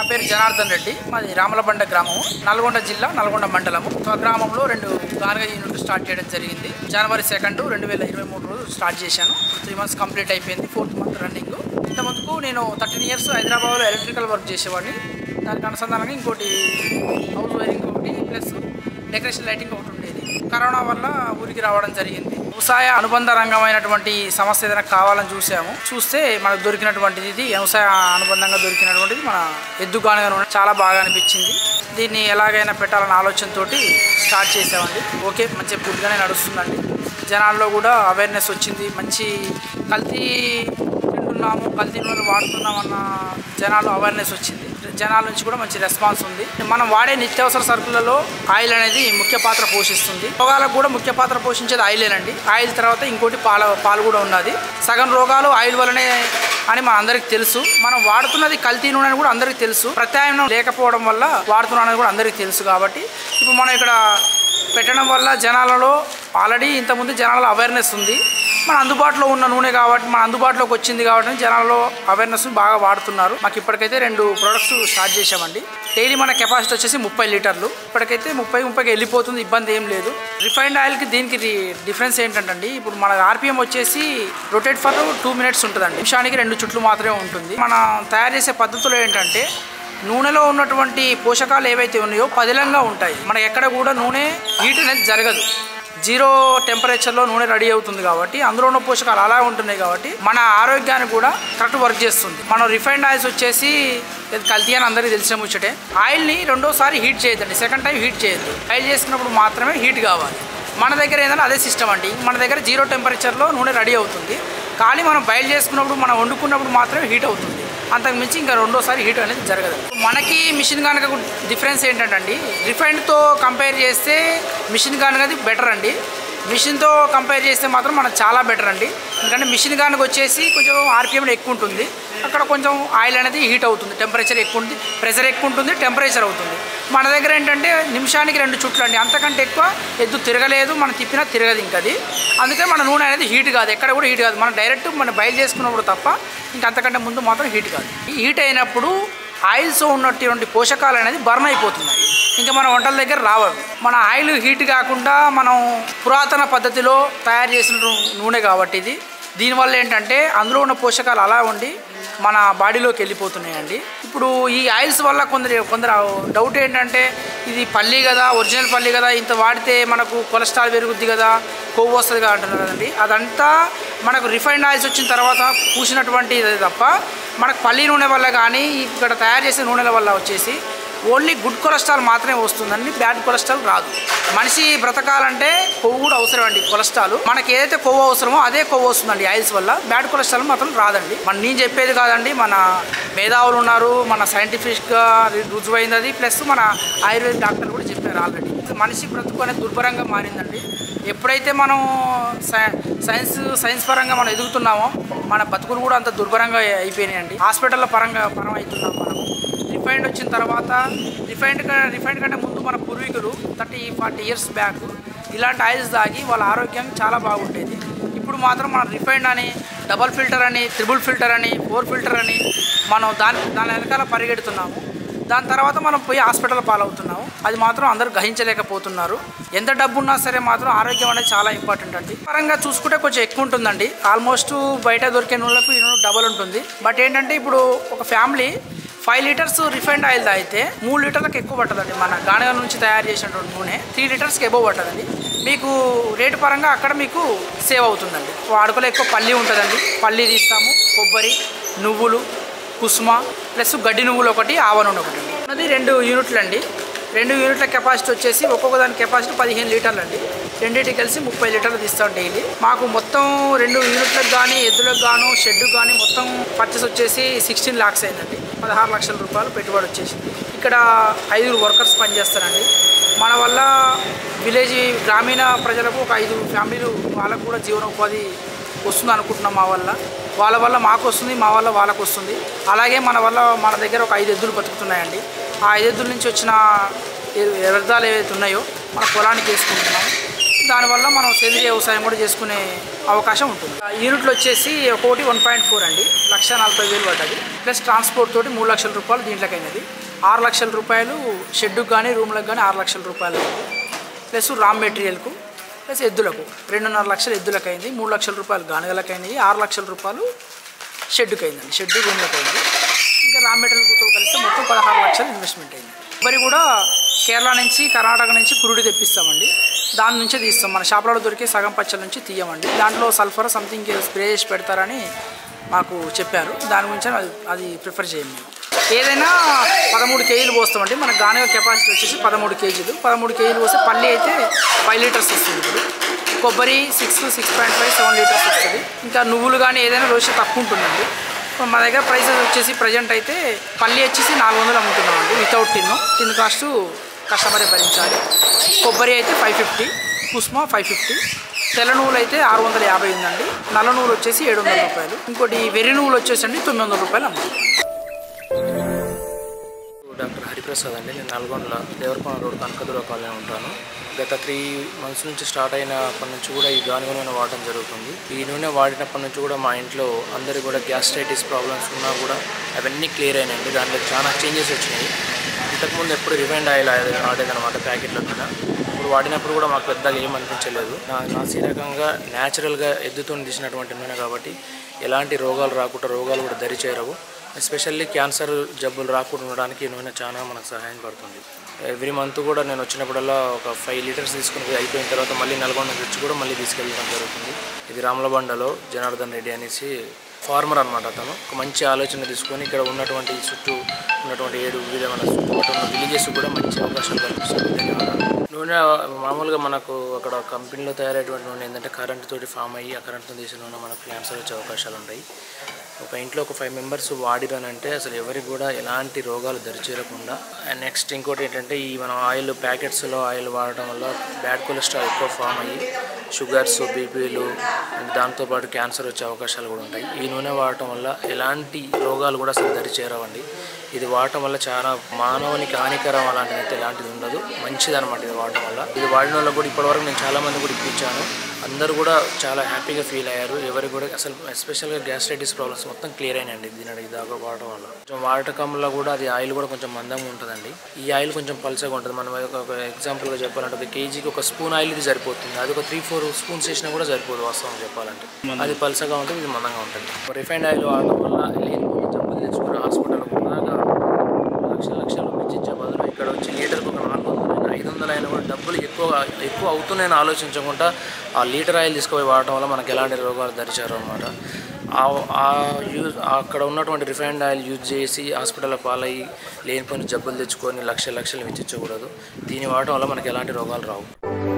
పేరు జనార్దన్ రెడ్డి. మాది రామలబండ గ్రామం, నల్గొండ జిల్లా, నల్గొండ మండలము. గ్రామంలో 2 గానుగ యూనిట్లు స్టార్ట్ చేయడం జరిగింది. జనవరి 2, 2023 రోజు స్టార్ట్ చేశాను. 3 months కంప్లీట్ అయిపోయింది. 4th month running. ఇంతకుముందుకు నేను 13 years హైదరాబాద్లో ఎలక్ట్రికల్ వర్క్ చేసేవాడిని. దానికి అనుసంధానంగా ఇంకోటి హౌస్ వైరింగ్ ఒకటి ప్లస్ డెకరేషన్ లైటింగ్ ఒకటి ఉండేది. కరోనా వల్ల ఊరికి రావడం జరిగింది. వ్యవసాయ అనుబంధ రంగమైనటువంటి సమస్య ఏదైనా కావాలని చూస్తే మనకు దొరికినటువంటిది ఇది. వ్యవసాయ అనుబంధంగా దొరికినటువంటిది మన ఎద్దు గానుగ చాలా బాగా అనిపించింది. దీన్ని ఎలాగైనా పెట్టాలన్న ఆలోచనతోటి స్టార్ట్ చేసామండి. ఓకే, మంచి గుడ్గానే నడుస్తుందండి. జనాల్లో కూడా అవేర్నెస్ వచ్చింది. మంచి కల్తీ తింటున్నాము, కల్తీ నూనెలు వాడుతున్నామన్న జనాల్లో అవేర్నెస్ వచ్చింది. జనాల నుంచి కూడా మంచి రెస్పాన్స్ ఉంది. మనం వాడే నిత్యావసర సరుకులలో ఆయిల్ అనేది ముఖ్య పాత్ర పోషిస్తుంది. రోగాలకు కూడా ముఖ్య పాత్ర పోషించేది ఆయిలేనండి. ఆయిల్ తర్వాత ఇంకోటి పాలు కూడా ఉన్నది. సగం రోగాలు ఆయిల్ వల్లనే అని మన అందరికి తెలుసు. మనం వాడుతున్నది కల్తీ నూనె అని కూడా అందరికి తెలుసు. ప్రత్యామ్నాయం లేకపోవడం వల్ల వాడుతున్నది కూడా అందరికి తెలుసు. కాబట్టి ఇప్పుడు మనం ఇక్కడ పెట్టడం వల్ల జనాలలో ఆల్రెడీ ఇంతకుముందు జనాలలో అవేర్నెస్ ఉంది. మన అందుబాటులో ఉన్న నూనె కాబట్టి మన అందుబాటులోకి వచ్చింది కాబట్టి జనాలలో అవేర్నెస్ బాగా వాడుతున్నారు. మాకు ఇప్పటికైతే 2 products స్టార్ట్ చేసామండి. డైలీ మన కెపాసిటీ వచ్చేసి 30 లీటర్లు. ఇప్పటికైతే 30-30కి వెళ్ళిపోతుంది. ఇబ్బంది ఏం లేదు. రిఫైన్డ్ ఆయిల్కి దీనికి డిఫరెన్స్ ఏంటంటే ఇప్పుడు మన ఆర్పిఎం వచ్చేసి రొటేట్ ఫర్ 2 minutes ఉంటుందండి. నిమిషానికి 2 చుట్లు మాత్రమే ఉంటుంది. మనం తయారు చేసే పద్ధతిలో ఏంటంటే నూనెలో ఉన్నటువంటి పోషకాలు ఏవైతే ఉన్నాయో పదిలంగా ఉంటాయి. మనకి ఎక్కడ కూడా నూనె హీట్ అనేది జరగదు. 0 టెంపరేచర్లో నూనె రెడీ అవుతుంది కాబట్టి అందులో ఉన్న పోషకాలు అలా ఉంటున్నాయి కాబట్టి మన ఆరోగ్యానికి కూడా కరెక్ట్ వర్క్ చేస్తుంది. మనం రిఫైన్డ్ ఆయిల్స్ వచ్చేసి కల్తీ అని అందరికీ తెలిసిన ముచ్చటే. ఆయిల్ని రెండోసారి హీట్ చేయొద్దండి. సెకండ్ టైం హీట్ చేయొద్దు. ఆయిల్ చేసుకున్నప్పుడు మాత్రమే హీట్ కావాలి. మన దగ్గర ఏంటంటే అదే సిస్టమ్ అండి. మన దగ్గర 0 టెంపరేచర్లో నూనె రెడీ అవుతుంది. కానీ మనం బయలు చేసుకున్నప్పుడు మనం వండుకున్నప్పుడు మాత్రమే హీట్ అవుతుంది. అంతకు మించి ఇంకా రెండోసారి హీట్ అనేది జరగదు. మనకి మిషన్ గానుగ డిఫరెన్స్ ఏంటంటే రిఫైన్డ్తో కంపేర్ చేస్తే మిషన్ గానుగది బెటర్ అండి. మిషన్తో కంపేర్ చేస్తే మాత్రం మనకు చాలా బెటర్ అండి. ఎందుకంటే మిషన్ గానుగ వచ్చేసి కొంచెం ఆర్పిఎం ఎక్కువ ఉంటుంది. అక్కడ కొంచెం ఆయిల్ అనేది హీట్ అవుతుంది. టెంపరేచర్ ఎక్కువ ఉంటుంది, ప్రెషర్ ఎక్కువ ఉంటుంది, టెంపరేచర్ అవుతుంది. మన దగ్గర ఏంటంటే నిమిషానికి 2 చుట్లు అండి. అంతకంటే ఎక్కువ ఎద్దు తిరగలేదు, మనం తిప్పినా తిరగదు ఇంకది. అందుకే మన నూనె అనేది హీట్ కాదు, ఎక్కడ కూడా హీట్ కాదు. మనం డైరెక్ట్ మనం బయలు చేసుకున్నప్పుడు తప్ప ఇంకా అంతకంటే ముందు మాత్రం హీట్ కాదు. హీట్ అయినప్పుడు ఆయిల్స్ ఉన్నటువంటి పోషకాలు అనేది బర్న్ అయిపోతున్నాయి. ఇంకా మన వంటల దగ్గర రావాలి. మన ఆయిల్ హీట్ కాకుండా మనం పురాతన పద్ధతిలో తయారు చేసిన నూనె కాబట్టి ఇది. దీనివల్ల ఏంటంటే అందులో ఉన్న పోషకాలు అలా ఉండి మన బాడీలోకి వెళ్ళిపోతున్నాయండి. ఇప్పుడు ఈ ఆయిల్స్ వల్ల కొందరు డౌట్ ఏంటంటే ఇది పల్లి కదా, ఒరిజినల్ పల్లి కదా, ఇంత వాడితే మనకు కొలెస్ట్రాల్ పెరుగుద్ది కదా, కొవ్వు వస్తుంది కదా అంటున్నారు కదండి. అదంతా మనకు రిఫైన్డ్ ఆయిల్స్ వచ్చిన తర్వాత పూసినటువంటి తప్ప మనకు పల్లి నూనె వల్ల కానీ ఇక్కడ తయారు చేసే నూనెల వల్ల వచ్చేసి ఓన్లీ గుడ్ కొలెస్ట్రాల్ మాత్రమే వస్తుందండి. బ్యాడ్ కొలెస్ట్రాల్ రాదు. మనిషి బ్రతకాలంటే కొవ్వు కూడా అవసరం అండి. కొలెస్ట్రాల్ మనకి ఏదైతే కొవ్వు అవసరమో అదే కొవ్వు వస్తుందండి ఆయిల్స్ వల్ల. బ్యాడ్ కొలెస్ట్రాల్ మాత్రం రాదండి. నేను చెప్పేది కాదండి, మన మేధావులు ఉన్నారు, మన సైంటిఫిక్గా రుజువైంది అది. ప్లస్ మన ఆయుర్వేద డాక్టర్ కూడా చెప్పారు ఆల్రెడీ. మనిషి బ్రతుకు అనేది దుర్భరంగా మారిందండి. ఎప్పుడైతే మనం సైన్స్ పరంగా మనం ఎదుగుతున్నామో మన బతుకులు కూడా అంత దుర్భరంగా అయిపోయినాయండి. హాస్పిటల్లో పరం అవుతున్నాం మనం. రిఫైండ్ వచ్చిన తర్వాత రిఫైండ్ కంటే ముందు మన పూర్వీకులు 30-40 years బ్యాక్ ఇలాంటి ఆయిల్స్ తాగి వాళ్ళ ఆరోగ్యం చాలా బాగుండేది. ఇప్పుడు మాత్రం మన రిఫైండ్ అని, డబల్ ఫిల్టర్ అని, ట్రిపుల్ ఫిల్టర్ అని, 4 ఫిల్టర్ అని మనం దాని వెనకాల పరిగెడుతున్నాము. దాని తర్వాత మనం పోయి హాస్పిటల్ పాలవుతున్నాము. అది మాత్రం అందరూ గ్రహించలేకపోతున్నారు. ఎంత డబ్బు ఉన్నా సరే మాత్రం ఆరోగ్యం అనేది చాలా ఇంపార్టెంట్ అండి. పరంగా చూసుకుంటే కొంచెం ఎక్కువ ఉంటుందండి. ఆల్మోస్ట్ బయట దొరికే నూనెలకు ఈ నూనె డబల్ ఉంటుంది. బట్ ఏంటంటే ఇప్పుడు ఒక ఫ్యామిలీ 5 లీటర్స్ రిఫైండ్ ఆయిల్ తాగితే 3 లీటర్లకు ఎక్కువ పట్టదండి. మన గానుగ నుంచి తయారు చేసినటువంటి నూనె 3 లీటర్స్కి ఎబో పట్టదండి. మీకు రేటు పరంగా అక్కడ మీకు సేవ్ అవుతుందండి. వాడుకలో ఎక్కువ పల్లి ఉంటుందండి. పల్లి తీస్తాము, కొబ్బరి, నువ్వులు, కుసుమ ప్లస్ గడ్డి నువ్వులు ఒకటి, ఆవ నూనె ఒకటి అండి. అది 2 యూనిట్లు అండి. 2 యూనిట్ల కెపాసిటీ వచ్చేసి ఒక్కొక్క దాని కెపాసిటీ 15 లీటర్లు అండి. రెండింటికి కలిసి 30 లీటర్లు తీస్తాం డైలీ. మాకు మొత్తం 2 యూనిట్లకు కానీ, ఎద్దులకు గాను, షెడ్కు కానీ మొత్తం పర్చేస్ వచ్చేసి 16 lakhs అయిందండి. 16 లక్షల రూపాయలు పెట్టుబడి వచ్చేసింది. ఇక్కడ 5 వర్కర్స్ పనిచేస్తారండి. మన వల్ల విలేజ్ గ్రామీణ ప్రజలకు ఒక 5 ఫ్యామిలీలు వాళ్ళకు కూడా జీవనోపాధి వస్తుంది అనుకుంటున్నాం. వాళ్ళ వల్ల మాకు వస్తుంది, మా వల్ల వాళ్ళకు వస్తుంది. అలాగే మన దగ్గర ఒక 5 ఎద్దులు బతుకుతున్నాయండి. ఆ 5 ఎద్దుల నుంచి వచ్చిన వ్యర్థాలు ఏవైతే ఉన్నాయో మన పొలానికి వేసుకుంటున్నాం. దానివల్ల మనం సేంద్రీయ వ్యవసాయం కూడా చేసుకునే అవకాశం ఉంటుంది. యూనిట్లు వచ్చేసి ఒకటి 1.4 అండి, 1,40,000 పడ్డది. ప్లస్ ట్రాన్స్పోర్ట్ తోటి 3 లక్షల రూపాయలు దీంట్లోకి అయినది. 6 లక్షల రూపాయలు షెడ్డుకు కానీ రూమ్లకు కానీ 6 లక్షల రూపాయలు అయింది. ప్లస్ రా మెటీరియల్కు ప్లస్ ఎద్దులకు 2.5 లక్షలు ఎద్దులకు అయింది. 3 లక్షల రూపాయలు గానుగలకు అయినాయి. 6 లక్షల రూపాయలు షెడ్డుకు అయిందండి, షెడ్డు రూమ్లకు అయింది. ఇంకా రా మెటీరియల్తో కలిసి మొత్తం 16 లక్షలు ఇన్వెస్ట్మెంట్ అయింది. కొబ్బరి కూడా కేరళ నుంచి కర్ణాటక నుంచి కురుడి తెప్పిస్తామండి, దాని నుంచే తీస్తాం. మన షాపులలో దొరికే సగం పచ్చల నుంచి తీయమండి. దాంట్లో సల్ఫర్ సంథింగ్ స్ప్రే చేసి పెడతారని మాకు చెప్పారు, దాని గురించి అది ప్రిఫర్ చేయం మేము. ఏదైనా 13 కేజీలు పోస్తామండి. మన గానుగ కెపాసిటీ వచ్చేసి 13 కేజీలు. 13 కేజీలు పోస్తే పల్లి అయితే 5 లీటర్స్ వస్తుంది. ఇప్పుడు కొబ్బరి 6.5 7 లీటర్స్ వస్తుంది. ఇంకా నువ్వులు కానీ ఏదైనా రోజు తక్కువ ఉంటుందండి. మా దగ్గర ప్రైసెస్ వచ్చేసి ప్రజెంట్ అయితే పల్లి వచ్చేసి 400 అమ్ముతున్నామండి వితౌట్ టిన్ కాస్ట్ కస్టమరే భరించాలి. కొబ్బరి అయితే 550, కుస్మా 550, తెల్ల నువ్వులు అయితే 650 ఉందండి. నల్ల నువ్వులు వచ్చేసి 700 రూపాయలు. ఇంకోటి వెర్రి నువ్వులు వచ్చేసండి 900 రూపాయలు అమ్ముతాం. డాక్టర్ హరిప్రసాద్ అండి, నేను నల్గొండలో దేవరకొండ రోడ్ కనకదుర్గ కాలనీ ఉంటాను. గత 3 months నుంచి స్టార్ట్ అయినప్పటి నుంచి కూడా ఈ గానుగ నూనె వాడటం జరుగుతుంది. ఈ నూనె వాడినప్పటి నుంచి కూడా మా ఇంట్లో అందరికీ కూడా గ్యాస్ట్రైటిస్ ప్రాబ్లమ్స్ ఉన్నా కూడా అవన్నీ క్లియర్ అయినాయండి. దాంట్లో చాలా చేంజెస్ వచ్చినాయి. ఇంతకుముందు ఎప్పుడు రిఫైండ్ ఆయిల్ ఆడేదన్నమాట ప్యాకెట్ల నూనె. ఇప్పుడు వాడినప్పుడు కూడా మాకు పెద్దగా ఏం అనిపించలేదు. నాసి రకంగా న్యాచురల్గా ఎద్దుతో తీసినటువంటి నూనె కాబట్టి ఎలాంటి రోగాలు రాకుండా, రోగాలు కూడా దరి చేరవు. ఎస్పెషల్లీ క్యాన్సర్ జబ్బులు రాకుండా ఉండడానికి ఈ నూనె చాలా మనకు సహాయం పడుతుంది. ఎవ్రీ మంత్ కూడా నేను వచ్చినప్పుడల్లా ఒక 5 లీటర్స్ తీసుకుని అయిపోయిన తర్వాత మళ్ళీ నల్గొండ తెచ్చి కూడా మళ్ళీ తీసుకెళ్ళడం జరుగుతుంది. ఇది రామలబండలో జనార్దన్ రెడ్డి అనేసి ఫార్మర్ అనమాట. అతను ఒక మంచి ఆలోచన తీసుకొని ఇక్కడ ఉన్నటువంటి చుట్టూ ఉన్నటువంటి 7 విధమైన చుట్టుపక్కల ఉన్న విలేజెస్ కూడా మంచి అవకాశాలు కల్పిస్తుంది. ధన్యవాదాలు. నూనె మామూలుగా మనకు అక్కడ కంపెనీలో తయారైనటువంటి నూనె ఏంటంటే కరెంటు తోటి ఫామ్ అయ్యి ఆ కరెంటుతో తీసిన నూనె మనకు క్యాన్సర్ వచ్చే అవకాశాలు ఉంటాయి. ఒక ఇంట్లో ఒక 5 మెంబర్స్ వాడిరనంటే అసలు ఎవరికి కూడా ఎలాంటి రోగాలు దరిచేరకుండా. అండ్ నెక్స్ట్ ఇంకోటి ఏంటంటే ఈ మనం ఆయిల్ ప్యాకెట్స్లో ఆయిల్ వాడటం వల్ల బ్యాడ్ కొలెస్ట్రాల్ ఎక్కువ ఫామ్ అయ్యి షుగర్స్, బీపీలు అండ్ దాంతోపాటు క్యాన్సర్ వచ్చే అవకాశాలు కూడా ఉంటాయి. ఈ నూనె వాడటం వల్ల ఎలాంటి రోగాలు కూడా అసలు దరిచేరవండి. ఇది వాడటం వల్ల చాలా మానవునికి హానికరం అలాంటిది అయితే ఎలాంటిది ఉండదు, మంచిదన్నమాట ఇది వాడటం వల్ల. ఇది వాడిన వల్ల కూడా ఇప్పటివరకు నేను చాలామంది కూడా ఇప్పించాను, అందరూ కూడా చాలా హ్యాపీగా ఫీల్ అయ్యారు. ఎవరికి కూడా అసలు ఎస్పెషల్గా గ్యాస్ట్రైటిస్ ప్రాబ్లమ్స్ మొత్తం క్లియర్ అయినాయండి దీని దాకా వాడటం వల్ల. కొంచెం వాడకంలో కూడా అది ఆయిల్ కూడా కొంచెం మందంగా ఉంటుందండి. ఈ ఆయిల్ కొంచెం పల్చగా ఉంటుంది. మనం ఒక ఎగ్జాంపుల్గా చెప్పాలంటే ఒక కేజీకి 1 స్పూన్ ఆయిల్ ఇది సరిపోతుంది. అది ఒక 3-4 స్పూన్స్ వేసినా కూడా సరిపోదు వాస్తవం చెప్పాలంటే. అది పల్చగా ఉంటుంది, ఇది మందంగా ఉంటుంది. రిఫైండ్ ఆయిల్ వాడటం వల్ల లేని జబ్బులు తెచ్చుకుని హాస్పిటల్ కూడా లక్షలు వెచ్చించే బదులు ఇక్కడ వచ్చి లీటర్కి ఒక 400 500 అయినా కూడా డబ్బులు ఎక్కువ అవుతున్నాయని ఆలోచించకుండా ఆ లీటర్ ఆయిల్ తీసుకుపోయి వాడటం వల్ల మనకు ఎలాంటి రోగాలు దరిచారు అనమాట. అక్కడ ఉన్నటువంటి రిఫైండ్ ఆయిల్ యూజ్ చేసి హాస్పిటల్లో పాలయ్యి లేనిపోయిన జబ్బులు తెచ్చుకొని లక్షలు వెచ్చించకూడదు. దీన్ని వాడటం వల్ల మనకు ఎలాంటి రోగాలు రావు.